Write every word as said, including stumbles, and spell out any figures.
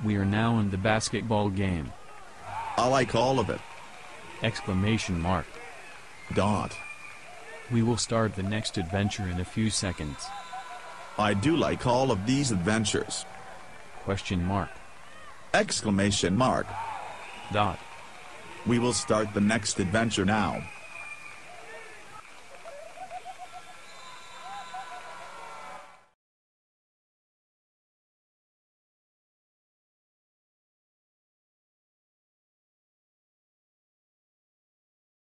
We are now in the basketball game. I like all of it. Exclamation mark. Dot. We will start the next adventure in a few seconds. I do like all of these adventures. Question mark. Exclamation mark. Dot. We will start the next adventure now.